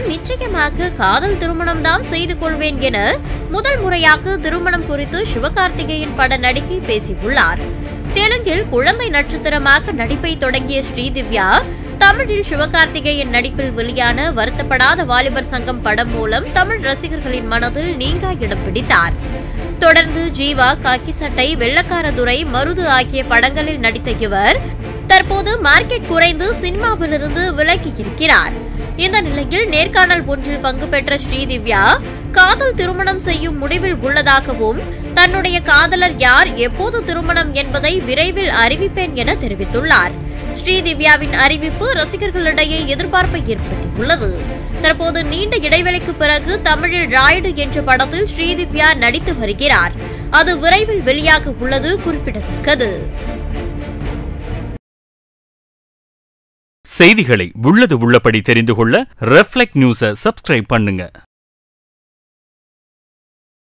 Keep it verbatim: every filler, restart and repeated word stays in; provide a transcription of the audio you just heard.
நான் நிச்சயமாக காதல் திருமணம் தான் செய்து கொள்வேன் என முதல் முறையாக திருமணம் குறித்து சிவகார்த்திகேயன் பட நடிகை பேசியுள்ளார். தெலுங்கில் குழந்தை நட்சத்திரமாக நடிப்பை தொடங்கிய ஸ்ரீதிவ்யா தமிழில் சிவகார்த்திகேயன் நடிப்பில் வெளியான வருத்தப்படாத வாலிபர் சங்கம் படம் மூலம் தமிழ் ரசிகர்களின் மனதில் நீங்கா இடம் பிடித்தார். தொடர்ந்து ஜீவா, காக்கி சட்டை, வெள்ளக்காரதுரை, மருது ஆகிய படங்களில் நடித்த இவர் தற்போது மார்க்கெட் குறைந்து சினிமாவிலிருந்து விலகி இருக்கிறார். இந்த நிலையில் நேர்காணல் ஒன்றில் பங்கு பெற்ற ஸ்ரீதிவ்யா காதல் திருமணம் செய்யும் முடிவில் உள்ளதாகவும் தன்னுடைய காதலர் யார், எப்போது திருமணம் என்பதை விரைவில் அறிவிப்பேன் என தெரிவித்துள்ளார். ஸ்ரீதிவ்யாவின் அறிவிப்பு ரசிகர்களிடையே எதிர்பார்ப்பை ஏற்படுத்தியுள்ளது. தற்போது நீண்ட இடைவெளிக்கு பிறகு தமிழில் ராயுடு என்ற படத்தில் ஸ்ரீதிவ்யா நடித்து வருகிறார். அது விரைவில் வெளியாக உள்ளது குறிப்பிடத்தக்கது. செய்திகளை உள்ளது உள்ளபடி தெரிந்து கொள்ள ரெஃப்ளெக்ட் நியூஸை சப்ஸ்கிரைப் பண்ணுங்க.